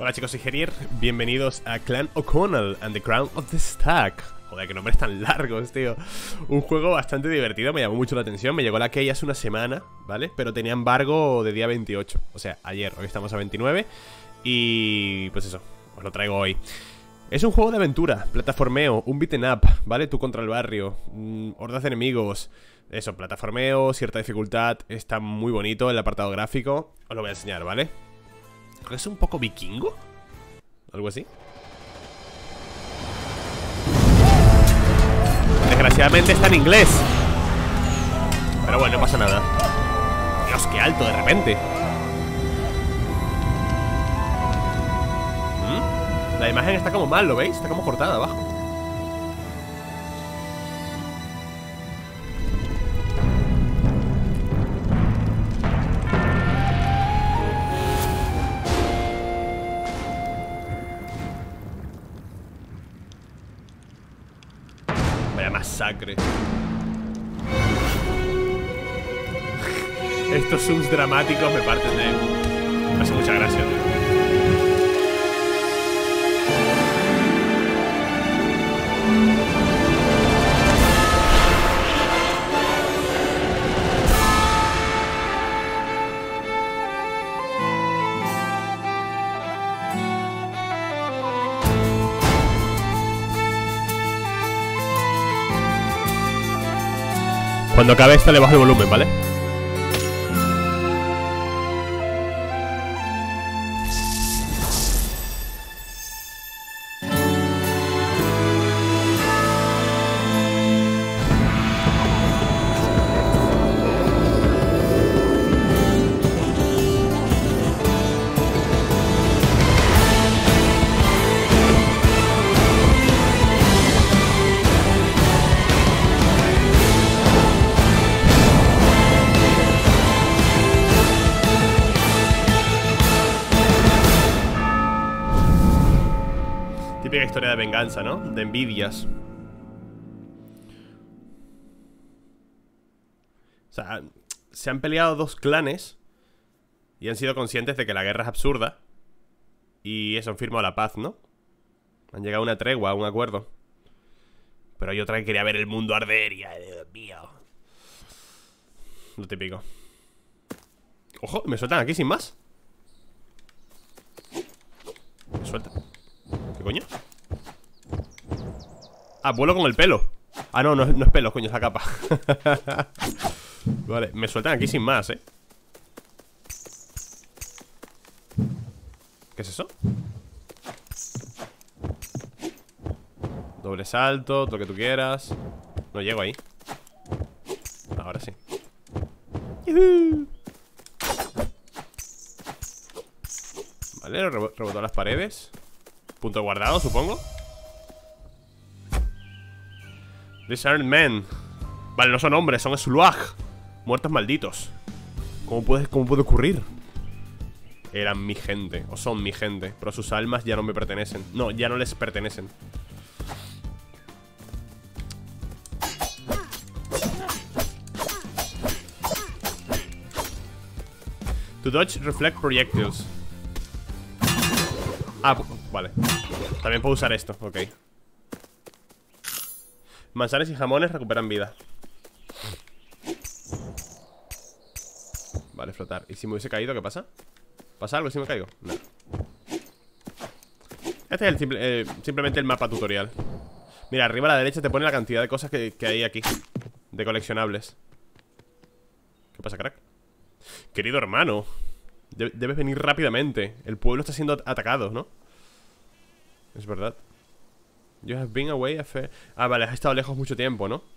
Hola chicos, soy Gerier, bienvenidos a Clan O'Connell and the Crown of the Stack. Joder, qué nombres tan largos, tío. Un juego bastante divertido, me llamó mucho la atención. Me llegó la key hace una semana, ¿vale? Pero tenía embargo de día 28, o sea, ayer. Hoy estamos a 29 y pues eso, os lo traigo hoy. Es un juego de aventura, plataformeo, un beaten up, ¿vale? Tú contra el barrio, hordas de enemigos. Eso, plataformeo, cierta dificultad. Está muy bonito el apartado gráfico. Os lo voy a enseñar, ¿vale? Creo que es un poco vikingo, algo así. Desgraciadamente está en inglés, pero bueno, no pasa nada. Dios, qué alto de repente. La imagen está como mal, ¿lo veis? Está como cortada abajo. Vaya masacre. Estos zooms dramáticos me parten de... Me hace mucha gracia, tío. Cuando acabe esta le bajo el volumen, ¿vale? Típica historia de venganza, ¿no? De envidias. O sea, se han peleado dos clanes y han sido conscientes de que la guerra es absurda. Y eso, han firmado la paz, ¿no? Han llegado a una tregua, a un acuerdo. Pero hay otra que quería ver el mundo arder y... Dios mío. Lo típico. Ojo, me sueltan aquí sin más. Me sueltan. ¿Qué coño? Ah, vuelo con el pelo. Ah, no, no es pelo, coño, es la capa. Vale, me sueltan aquí sin más, ¿eh? ¿Qué es eso? Doble salto, todo lo que tú quieras. No llego ahí. Ahora sí. ¡Yuhu! Vale, rebotó las paredes. Punto guardado, supongo. Disarmed men. Vale, no son hombres, son Sluag. Muertos malditos. ¿Cómo puede ocurrir? Eran mi gente, o son mi gente, pero sus almas ya no me pertenecen. No, ya no les pertenecen. To dodge reflect projectiles. Ah, vale. También puedo usar esto, ok. Manzanas y jamones recuperan vida. Vale, flotar. ¿Y si me hubiese caído, qué pasa? ¿Pasa algo si me caigo? No. Este es simplemente el mapa tutorial. Mira, arriba a la derecha te pone la cantidad de cosas que hay aquí. De coleccionables. ¿Qué pasa, crack? Querido hermano, debes venir rápidamente. El pueblo está siendo atacado, ¿no? Es verdad. You have been away a fair... Ah, vale, has estado lejos mucho tiempo, ¿no?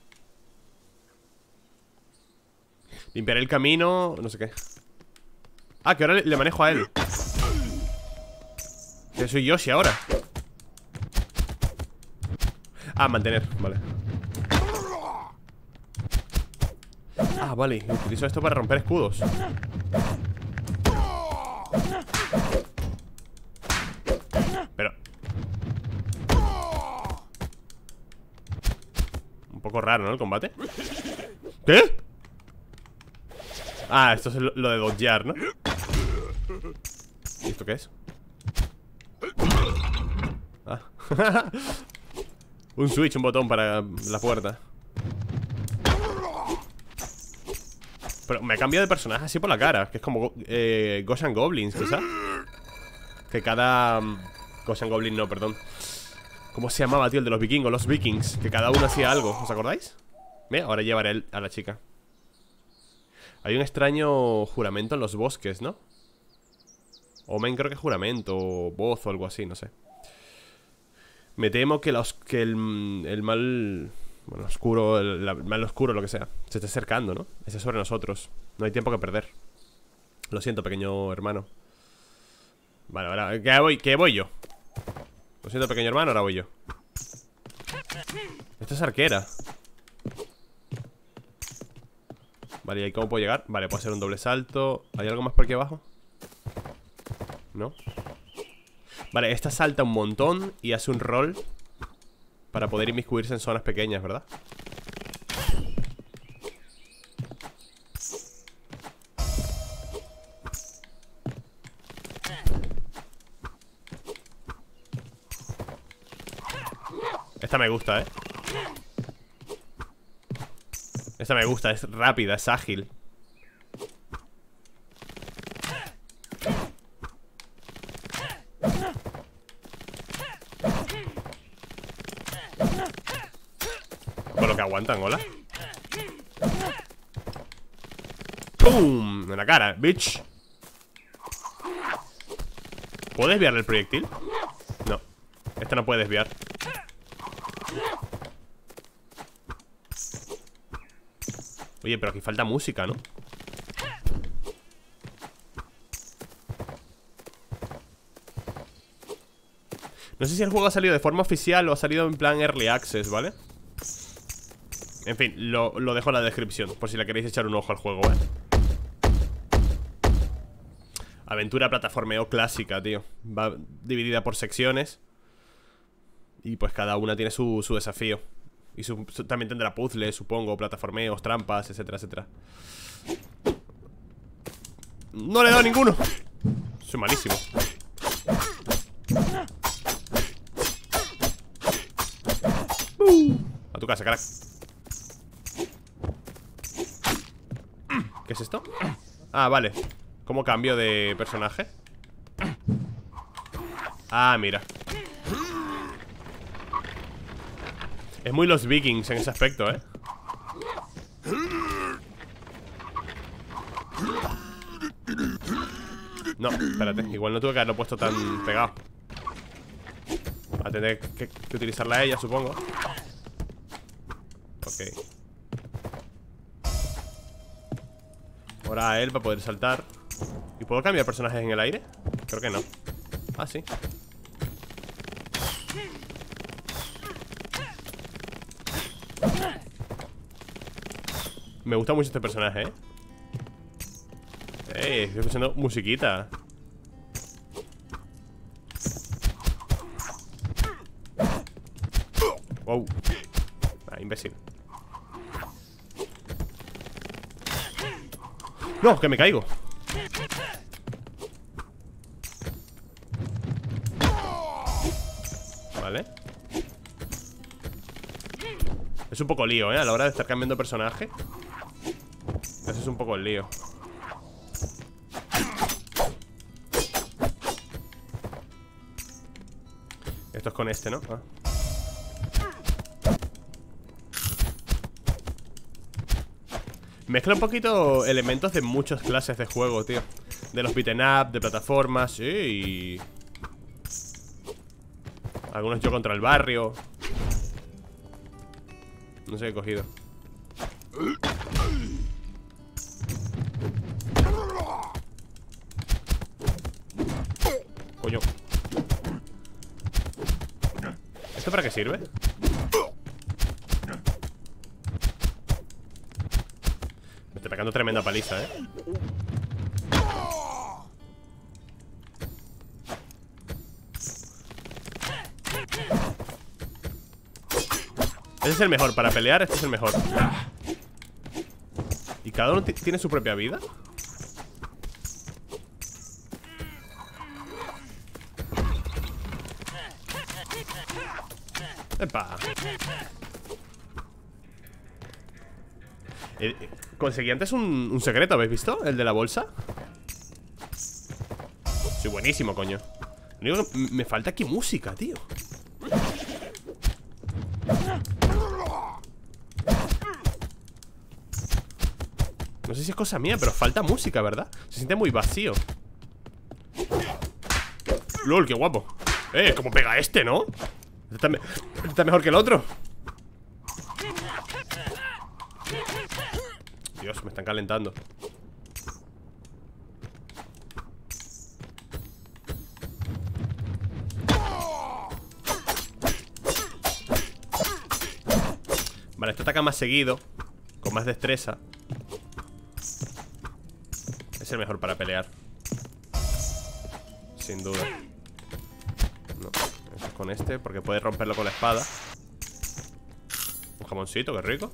Limpiaré el camino... No sé qué. Ah, que ahora le manejo a él. Que soy Yoshi ahora. Ah, mantener, vale. Ah, vale, utilizo esto para romper escudos. Pero... un poco raro, ¿no? El combate. ¿Qué? Ah, esto es lo de dodgear, ¿no? ¿Y esto qué es? Un switch, un botón para la puerta. Pero me ha cambiado de personaje así por la cara. Que es como Ghosts and Goblins, quizás. Que cada... Ghosts and Goblins no, perdón. ¿Cómo se llamaba, tío? El de los vikingos, los vikings. Que cada uno hacía algo, ¿os acordáis? Mira, ahora llevaré a la chica. Hay un extraño juramento en los bosques, ¿no? Omen creo que es juramento, o voz o algo así, no sé. Me temo que el mal... Bueno, oscuro, el mal oscuro, lo que sea, se está acercando, ¿no? Ese es sobre nosotros. No hay tiempo que perder. Lo siento, pequeño hermano. Vale, ahora, ¿qué voy yo? Lo siento, pequeño hermano, ahora voy yo. Esta es arquera. Vale, ¿y ahí cómo puedo llegar? Vale, puedo hacer un doble salto. ¿Hay algo más por aquí abajo? ¿No? Vale, esta salta un montón y hace un roll para poder inmiscuirse en zonas pequeñas, ¿verdad? Esta me gusta, ¿eh? Esta me gusta, es rápida, es ágil. Con lo que aguantan, hola. ¡Pum! En la cara, bitch. ¿Puedo desviarle el proyectil? No, este no puede desviar. Oye, pero aquí falta música, ¿no? No sé si el juego ha salido de forma oficial o ha salido en plan Early Access, ¿vale? En fin, lo dejo en la descripción, por si le queréis echar un ojo al juego, ¿eh? Aventura plataformeo clásica, tío. Va dividida por secciones. Y pues cada una tiene su desafío. Y también tendrá puzzles, supongo, plataformeos, trampas, etcétera, etcétera. ¡No le he dado ninguno! Soy malísimo. A tu casa, carajo. ¿Qué es esto? Ah, vale. ¿Cómo cambio de personaje? Ah, mira. Es muy los vikings en ese aspecto, ¿eh? No, espérate, igual no tuve que haberlo puesto tan pegado. Va a tener que utilizarla a ella, supongo. Ok. Ahora a él para poder saltar. ¿Y puedo cambiar personajes en el aire? Creo que no. Ah, sí. Me gusta mucho este personaje, ¿eh? Estoy escuchando musiquita. Wow. Ah, imbécil. No, que me caigo. Vale. Es un poco lío, ¿eh? A la hora de estar cambiando personaje. Eso es un poco el lío. Esto es con este, ¿no? Ah. Mezcla un poquito elementos de muchas clases de juego, tío. De los beaten up, de plataformas, sí. Algunos yo contra el barrio. No sé qué he cogido. Coño. ¿Esto para qué sirve? Me estoy pegando tremenda paliza, ¿eh? Este es el mejor, para pelear este es el mejor. ¿Y cada uno tiene su propia vida? ¡Epa! Conseguí antes un secreto, ¿habéis visto? El de la bolsa. Soy buenísimo, coño. Lo único que me falta aquí música, tío. No sé si es cosa mía, pero falta música, ¿verdad? Se siente muy vacío. LOL, qué guapo. Cómo pega este, ¿no? Está mejor que el otro. Dios, me están calentando. Vale, este ataca más seguido, con más destreza. Es el mejor para pelear, sin duda. No, eso es con este, porque puede romperlo con la espada. Un jamoncito, qué rico.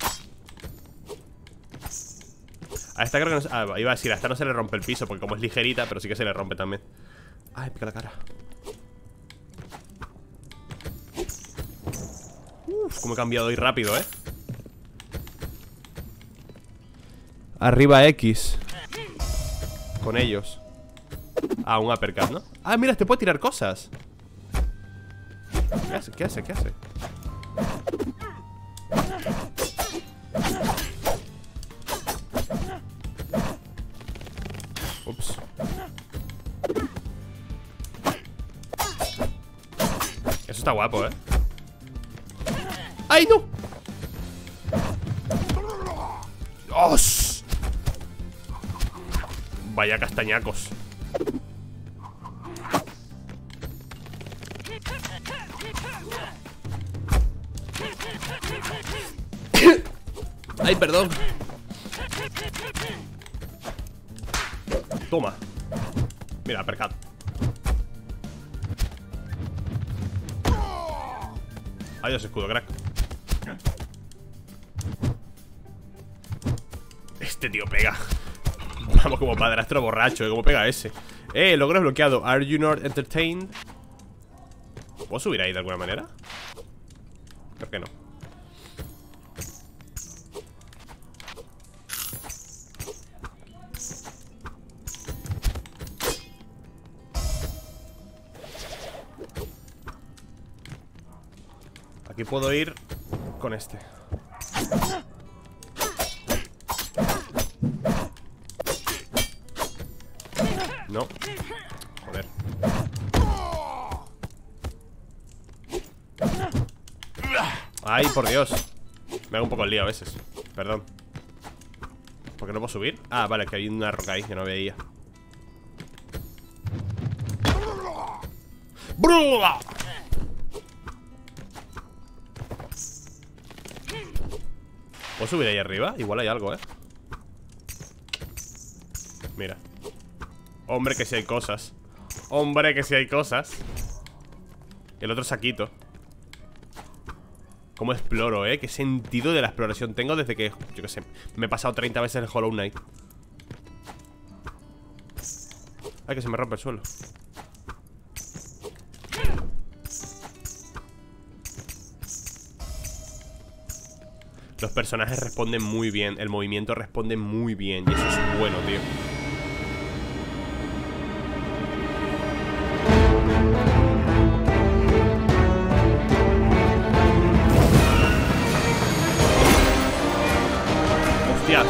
A esta creo que no, iba a decir, a esta no se le rompe el piso, porque como es ligerita, pero sí que se le rompe también. Ay, pica la cara. Uf, cómo he cambiado hoy rápido, Arriba X. Con ellos. Ah, un uppercut, ¿no? Ah, mira, este puede tirar cosas. ¿Qué hace? ¿Qué hace? ¿Qué hace? Ups. Eso está guapo, ¡Ay, no! ¡Dios! Vaya castañacos. Ay, perdón. Toma. Mira, uppercut. Adiós, escudo, crack. Este tío pega. Vamos, como padrastro borracho, ¿cómo pega ese? Logro desbloqueado. Are you not entertained? ¿Puedo subir ahí de alguna manera? Creo que no. Aquí puedo ir con este. No. Joder. Ay, por Dios. Me hago un poco el lío a veces. Perdón. ¿Por qué no puedo subir? Ah, vale, que hay una roca ahí que no veía. ¡Brula! ¿Puedo subir ahí arriba? Igual hay algo, Mira. Hombre, que si hay cosas. Hombre, que si hay cosas. El otro saquito. ¿Cómo exploro, qué sentido de la exploración tengo desde que, yo qué sé, me he pasado 30 veces el Hollow Knight. Ay, que se me rompe el suelo. Los personajes responden muy bien. El movimiento responde muy bien. Y eso es bueno, tío. Hostias.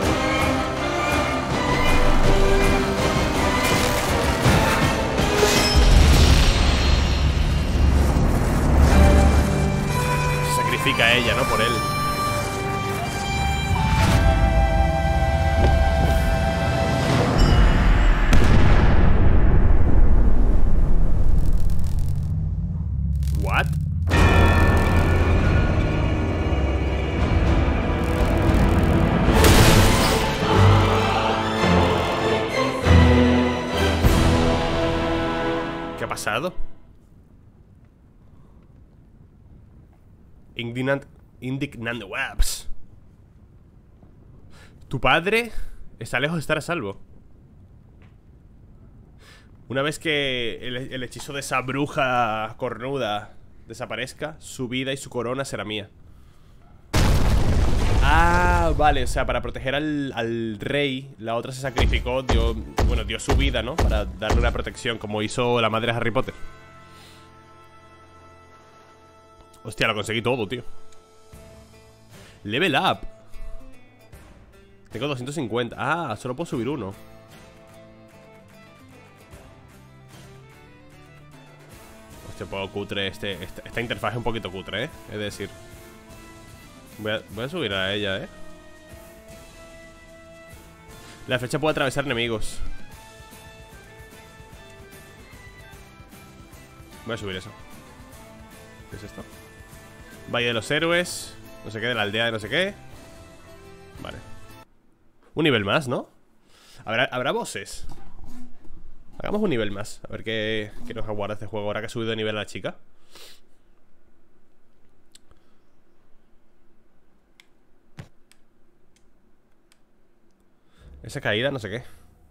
Se sacrifica a ella, ¿no? Por él. What? ¿Qué ha pasado? Indignant Webs. Tu padre está lejos de estar a salvo. Una vez que el hechizo de esa bruja cornuda desaparezca, su vida y su corona será mía. Ah, vale, o sea, para proteger al rey, la otra se sacrificó, dio su vida, ¿no? Para darle una protección, como hizo la madre de Harry Potter. Hostia, lo conseguí todo, tío. Level up. Tengo 250. Ah, solo puedo subir uno. Hostia, puedo cutre esta interfaz es un poquito cutre, es decir. Voy a subir a ella, La flecha puede atravesar enemigos. Voy a subir eso. ¿Qué es esto? Valle de los héroes. No sé qué, de la aldea de no sé qué. Vale. Un nivel más, ¿no? ¿Habrá bosses? Hagamos un nivel más. A ver qué nos aguarda este juego ahora que ha subido de nivel a la chica. Esa caída, no sé qué.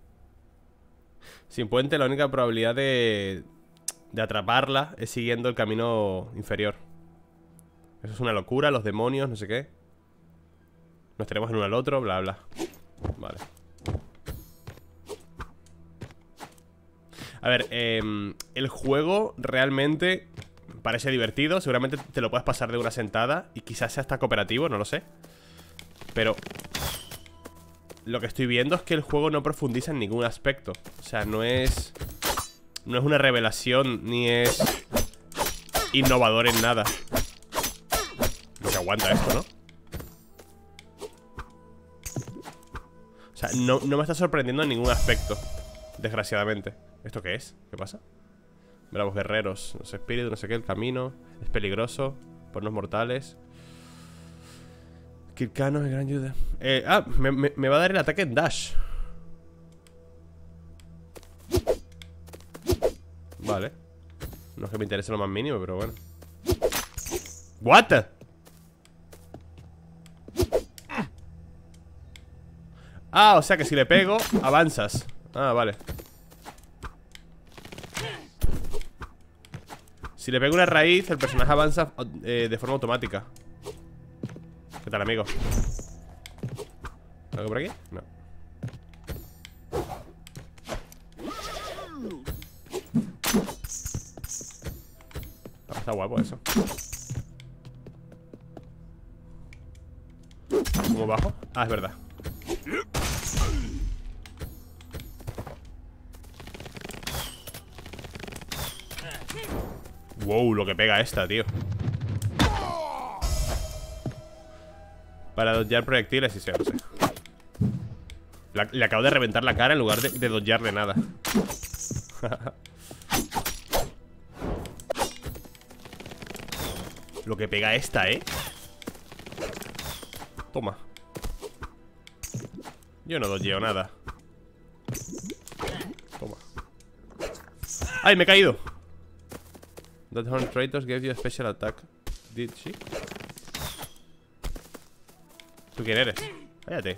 Sin puente, la única probabilidad de atraparla es siguiendo el camino inferior. Eso es una locura, los demonios, no sé qué. Nos tenemos el uno al otro, bla, bla. Vale. A ver, el juego realmente parece divertido. Seguramente te lo puedes pasar de una sentada. Y quizás sea hasta cooperativo, no lo sé. Pero lo que estoy viendo es que el juego no profundiza en ningún aspecto. O sea, no es una revelación, ni es innovador en nada. No se aguanta esto, ¿no? O sea, no me está sorprendiendo en ningún aspecto, desgraciadamente. ¿Esto qué es? ¿Qué pasa? Bravos guerreros, no sé, espíritu, no sé qué, el camino es peligroso, por los mortales. Kirkano, el gran ayuda. Me va a dar el ataque en dash. Vale. No es que me interese lo más mínimo, pero bueno. ¿What? Ah, o sea que si le pego, avanzas. Ah, vale. Si le pego una raíz, el personaje avanza de forma automática. ¿Qué tal, amigo? ¿Algo por aquí? No. Está guapo eso. ¿Cómo bajo? Ah, es verdad. Wow, lo que pega esta, tío. Para dodgear proyectiles, sí sé, no sé. Le acabo de reventar la cara en lugar de dodgearle nada. Lo que pega esta, Toma. Yo no dodgeo nada. Toma. ¡Ay, me he caído! That horn traitors gave you a special attack. Did she? ¿Tú quién eres? Cállate.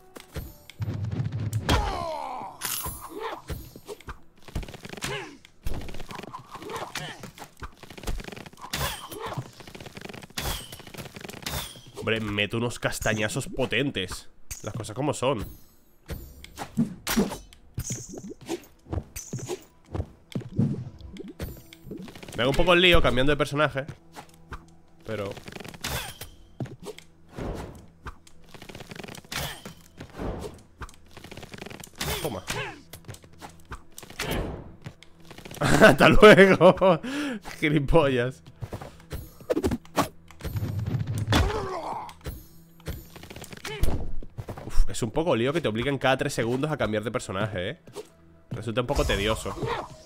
Hombre, meto unos castañazos potentes. Las cosas como son. Me hago un poco el lío cambiando de personaje. Pero... toma. Hasta luego. Gilipollas. Uf, es un poco lío que te obliguen cada 3 segundos a cambiar de personaje, Resulta un poco tedioso.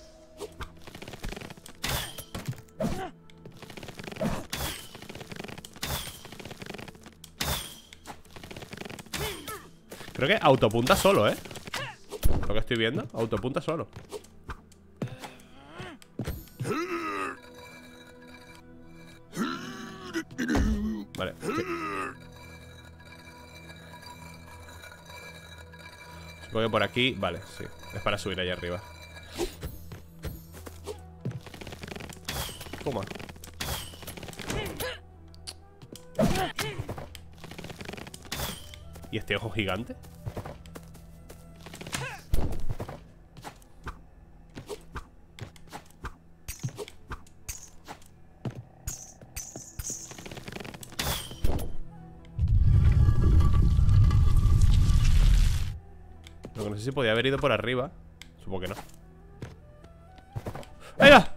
Creo que autopunta solo, Lo que estoy viendo, autopunta solo. Vale, okay. Supongo que por aquí, vale, sí. Es para subir allá arriba. Toma. ¿Y este ojo gigante? Lo que no sé si podía haber ido por arriba. Supongo que no. ¡Venga!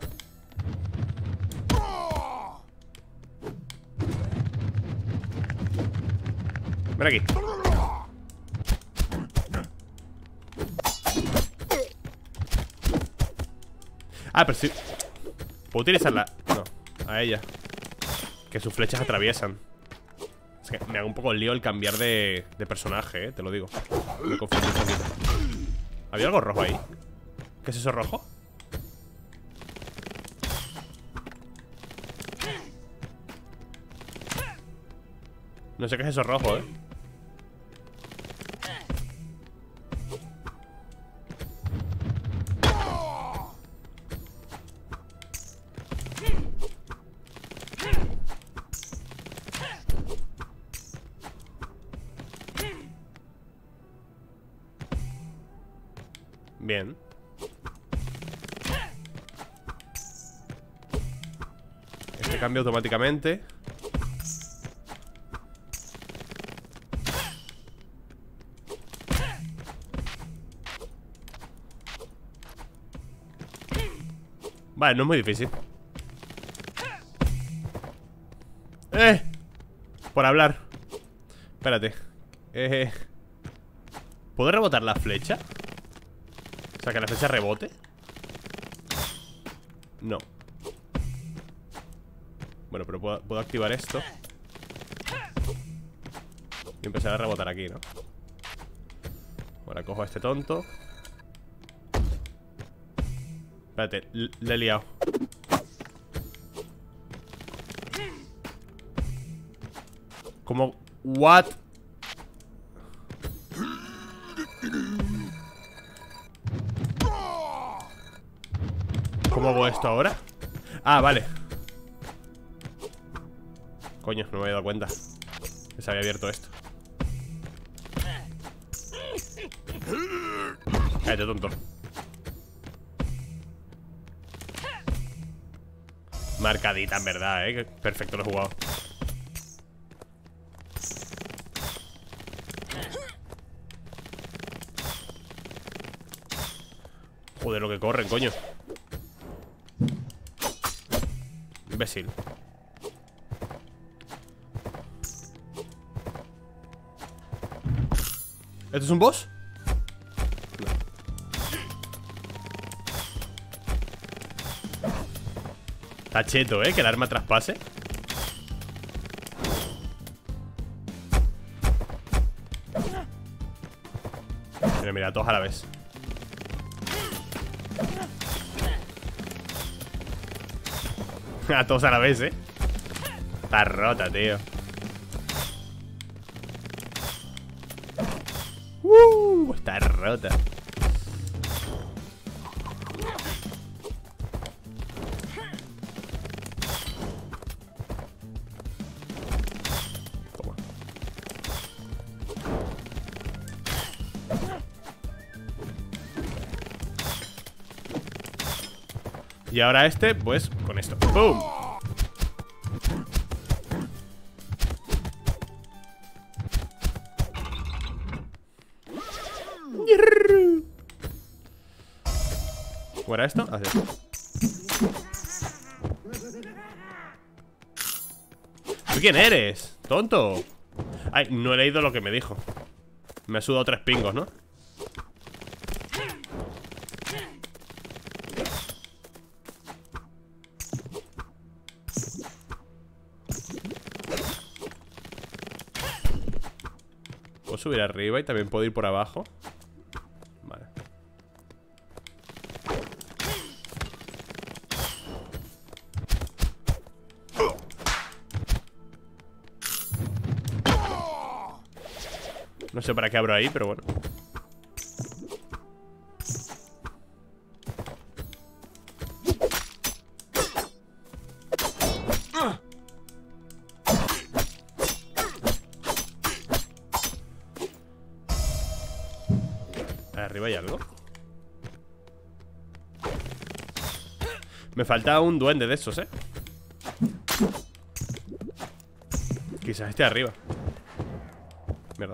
Ven aquí. Ah, pero sí. Puedo utilizarla. No, a ella. Que sus flechas atraviesan. Es que me hago un poco el lío el cambiar de personaje, te lo digo. Me confundo un poquito. ¿Había algo rojo ahí? ¿Qué es eso rojo? No sé qué es eso rojo, Bien. Este cambia automáticamente. Vale, no es muy difícil. Por hablar. Espérate. ¿Puedo rebotar la flecha? O sea, que la flecha rebote. No. Bueno, pero puedo activar esto y empezar a rebotar aquí, ¿no? Ahora cojo a este tonto. Espérate, le he liado. ¿Cómo? ¿What? ¿Cómo hago esto ahora? Ah, vale. Coño, no me había dado cuenta que se había abierto esto. Cállate, tonto. Marcadita, en verdad, perfecto, lo he jugado. Joder, lo que corren, coño. Imbécil. ¿Esto es un boss? No. Está cheto, que el arma traspase. Mira, mira, todos a la vez. A todos a la vez, Está rota, tío. Está rota. Toma. Y ahora este, pues, con esto. ¡Pum! ¿Cómo era esto? Así. ¿Tú quién eres? ¡Tonto! Ay, no he leído lo que me dijo. Me ha sudado 3 pingos, ¿no? Puedo subir arriba y también puedo ir por abajo. Vale. No sé para qué abro ahí, pero bueno. ¿Arriba hay algo? Me falta un duende de esos, Quizás esté arriba. Mierda.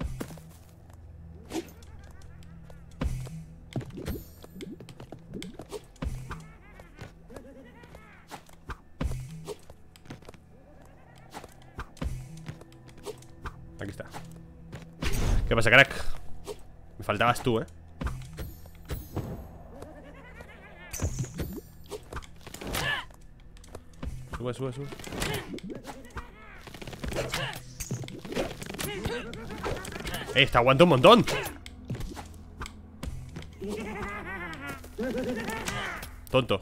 Aquí está. ¿Qué pasa, crack? Me faltabas tú, Sube, sube, sube. Esta aguanta un montón. Tonto.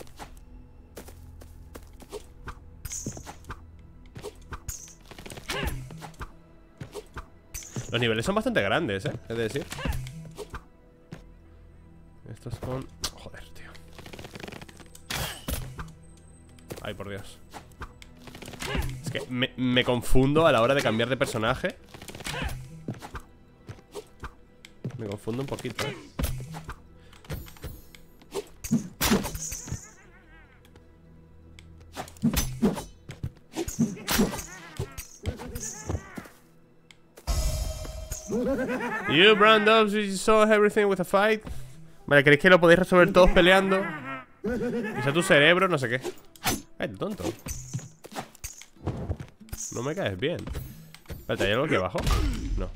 Los niveles son bastante grandes, es decir. Estos son... Joder, tío. Ay, por Dios. Es que me confundo a la hora de cambiar de personaje. Me confundo un poquito, You Brandon, you saw everything with a fight. Vale, ¿creéis que lo podéis resolver todos peleando? Usa tu cerebro, no sé qué. Ay, tonto. No me caes bien. Espérate, ¿hay algo aquí abajo? No.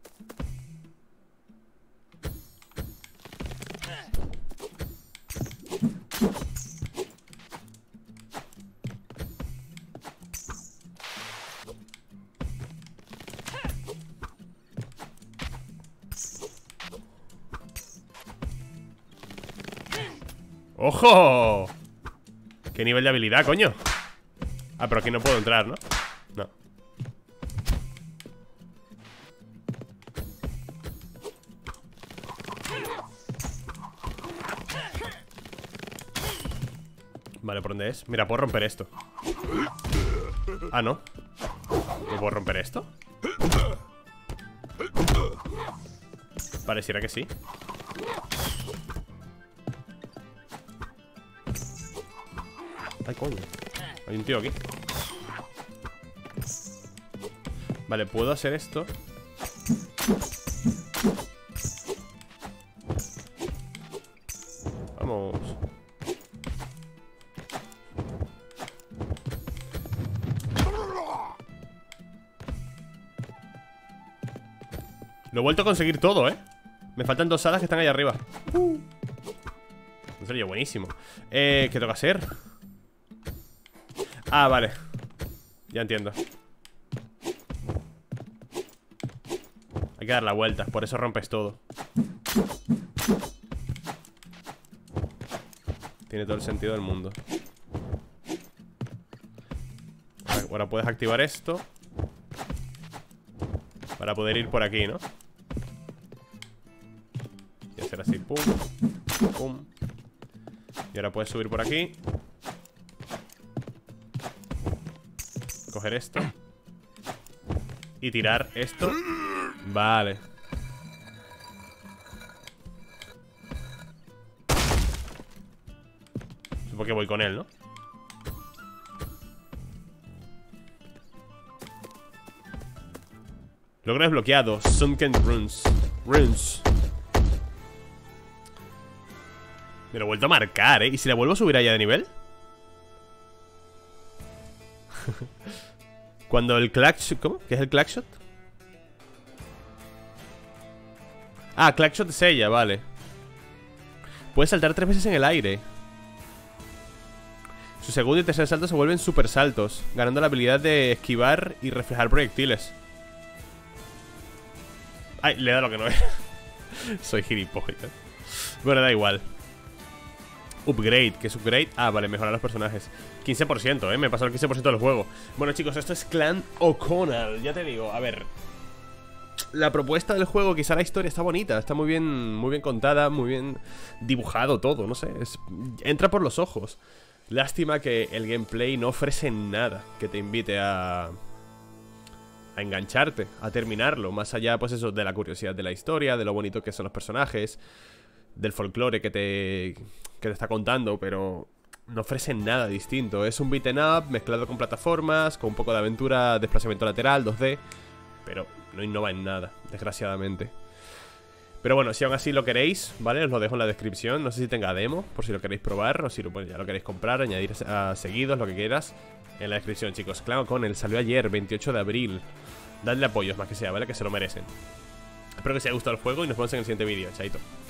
¡Ojo! ¿Qué nivel de habilidad, coño? Ah, pero aquí no puedo entrar, ¿no? No. Vale, ¿por dónde es? Mira, puedo romper esto. Ah, no. ¿No puedo romper esto? Pareciera que sí. Ay, coño. Hay un tío aquí. Vale, puedo hacer esto. Vamos. Lo he vuelto a conseguir todo, Me faltan 2 hadas que están ahí arriba. En serio, buenísimo. ¿Qué toca hacer? Ah, vale. Ya entiendo. Hay que dar la vuelta, por eso rompes todo. Tiene todo el sentido del mundo. Ahora puedes activar esto para poder ir por aquí, ¿no? Y hacer así, pum, pum. Y ahora puedes subir por aquí, coger esto y tirar esto. Vale. Supongo que voy con él, ¿no? Logro desbloqueado. Sunken Runes. Me lo he vuelto a marcar, ¿Y si la vuelvo a subir allá de nivel? Cuando el clackshot... ¿Cómo? ¿Qué es el clackshot? Ah, clackshot es ella, vale. Puedes saltar 3 veces en el aire. Su segundo y tercer salto se vuelven super saltos, ganando la habilidad de esquivar y reflejar proyectiles. Ay, le da lo que no es. Soy gilipollas. Bueno, da igual. Upgrade, ¿qué es upgrade? Ah, vale, mejorar los personajes. 15%, me he pasado el 15% del juego. Bueno, chicos, esto es Clan O'Connell. Ya te digo, a ver, la propuesta del juego, quizá la historia está bonita, está muy bien contada, muy bien dibujado todo, no sé, entra por los ojos. Lástima que el gameplay no ofrece nada que te invite a engancharte, a terminarlo, más allá, pues eso, de la curiosidad de la historia, de lo bonito que son los personajes. del folclore que te está contando, pero no ofrecen nada distinto. Es un beat'em up mezclado con plataformas, con un poco de aventura, desplazamiento lateral, 2D, pero no innova en nada, desgraciadamente. Pero bueno, si aún así lo queréis, ¿vale? Os lo dejo en la descripción. No sé si tenga demo, por si lo queréis probar, o si pues, ya lo queréis comprar, añadir a seguidos, lo que quieras. En la descripción, chicos. Clan O'Connell salió ayer, 28 de abril. Dadle apoyos, más que sea, ¿vale? Que se lo merecen. Espero que os haya gustado el juego y nos vemos en el siguiente vídeo. Chaito.